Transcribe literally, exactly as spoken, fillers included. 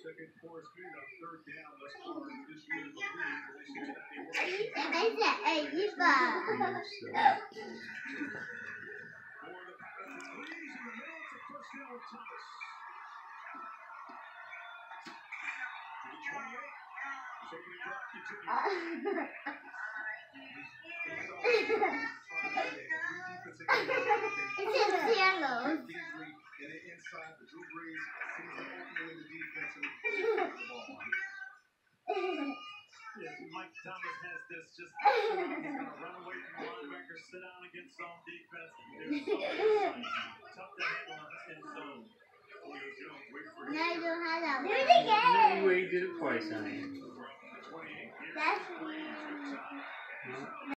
Mike Thomas has this just he's gonna run away from the linebacker, sit down against zone defense. There's so many tough to handle in zone. Do it again. You already did it twice, honey. That's